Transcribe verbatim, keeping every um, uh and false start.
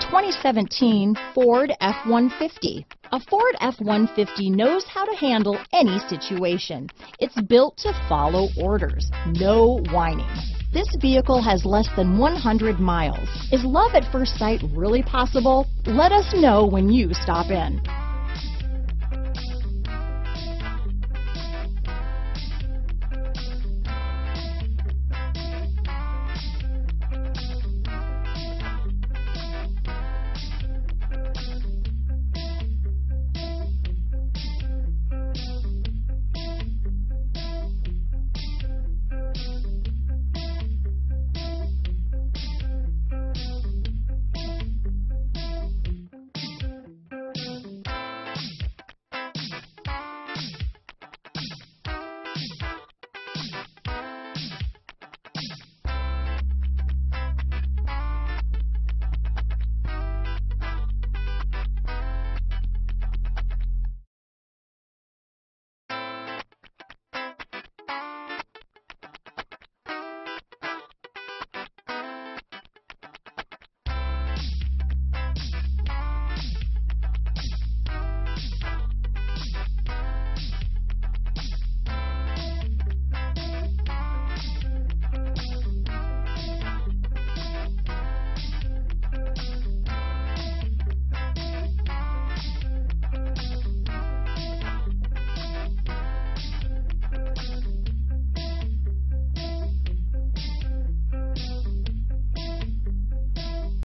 twenty seventeen Ford F one fifty. A Ford F one fifty knows how to handle any situation. It's built to follow orders, no whining. This vehicle has less than one hundred miles. Is love at first sight really possible? Let us know when you stop in.